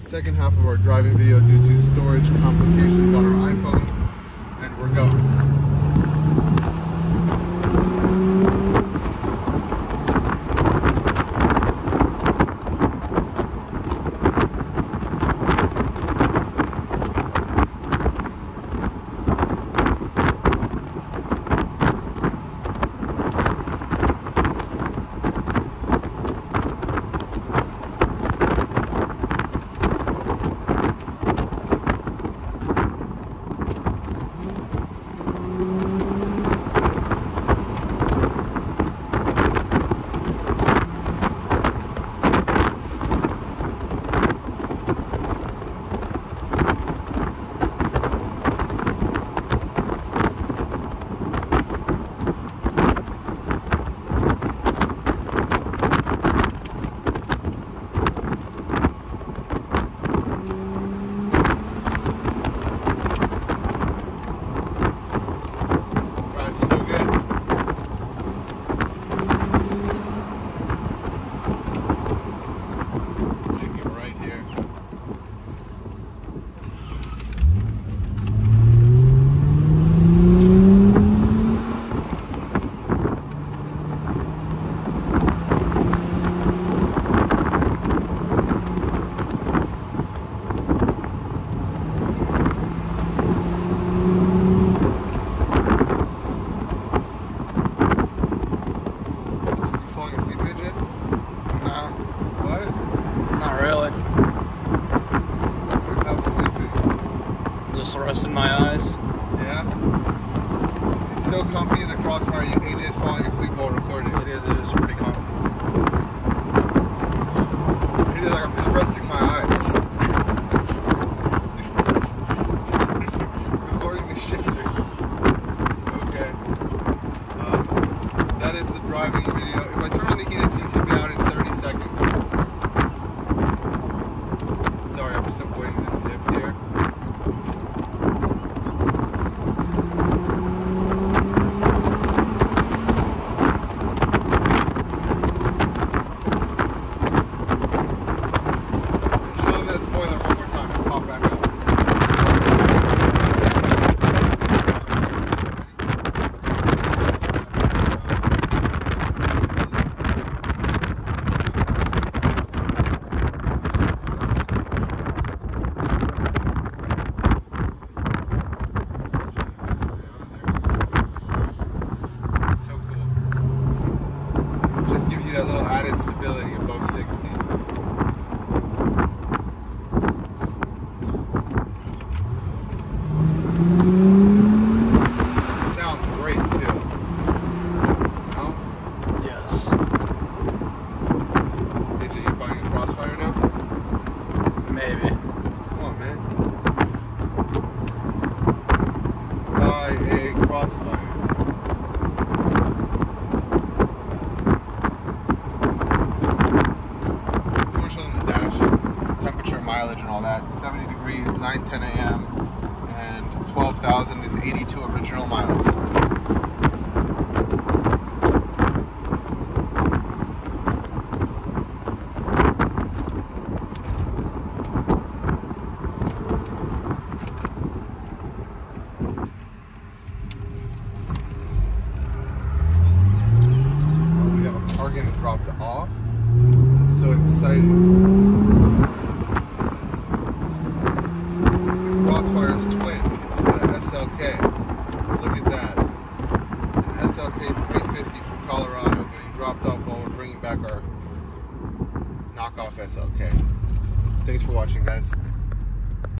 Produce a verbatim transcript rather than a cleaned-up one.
second half of our driving video due to storage complications on our iPhone, and we're going. Just resting my eyes. Yeah? It's so comfy in the Crossfire, you hate it falling asleep while recording. It is, it is pretty comfy. It is like I'm just resting my eyes. Recording the shifting. Okay. Um, that is the driving video. If I turn on the heated seats, you'll be out in thirty seconds. Sorry, I'm just avoiding this dip here. That little added stability above sixty. It sounds great too. No? Yes. A J, you buying a Crossfire now? Maybe. Come on, man. Buy a Crossfire. Mileage and all that, seventy degrees, nine ten a m and twelve thousand eighty-two original miles. Oh, we have a car getting dropped off. That's so exciting. Crossfire's twin, it's the S L K. Look at that. An S L K three fifty from Colorado getting dropped off while we're bringing back our knockoff S L K. Thanks for watching, guys.